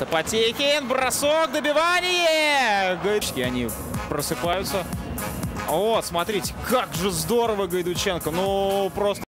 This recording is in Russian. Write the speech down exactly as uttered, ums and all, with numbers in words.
Это Потехин, бросок, добивание! Гайдучки, они просыпаются. О, смотрите, как же здорово Гайдученко, ну просто...